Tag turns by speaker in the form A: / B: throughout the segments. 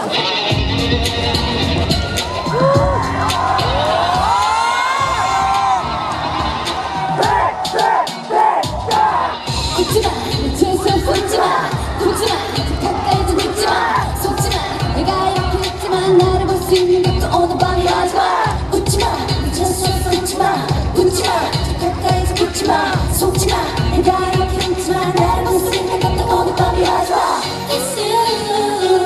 A: 웃지마, 재수 웃지마, 웃지마, 가까이 좀 웃지마, 속지마. 내가 이렇게 웃지만 나를 볼 수 있는 것도 오늘 밤이 하지마. 웃지마, 재수 웃지마, 웃지마, 가까이 좀 웃지마, 속지마. 내가 이렇게 웃지만 나를 볼 수 있는 것도 오늘 밤이 하지마. It's you.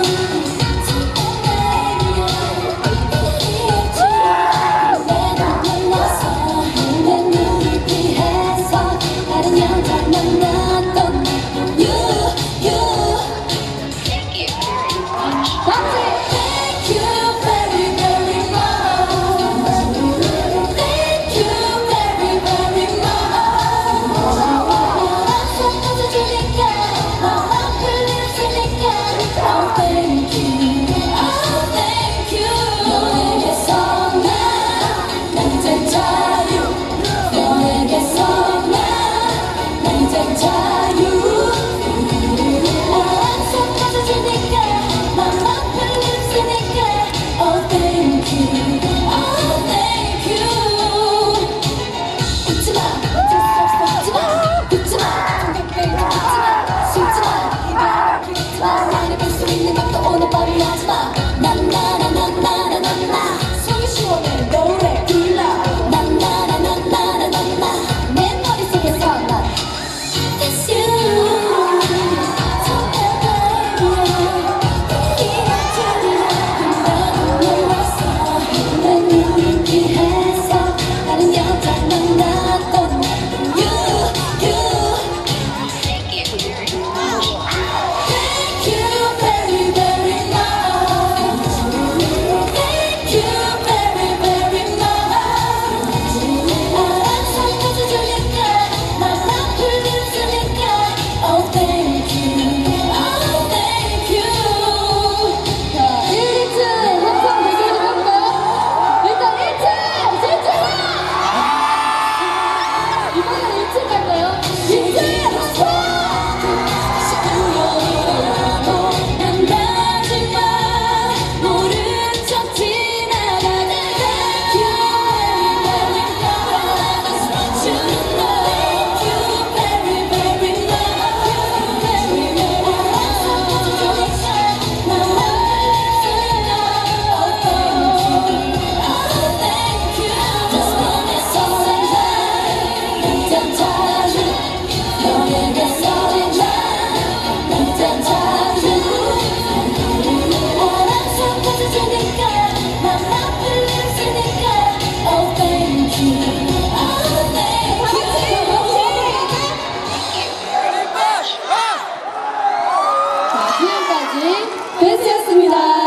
A: 지금까지 베스였습니다.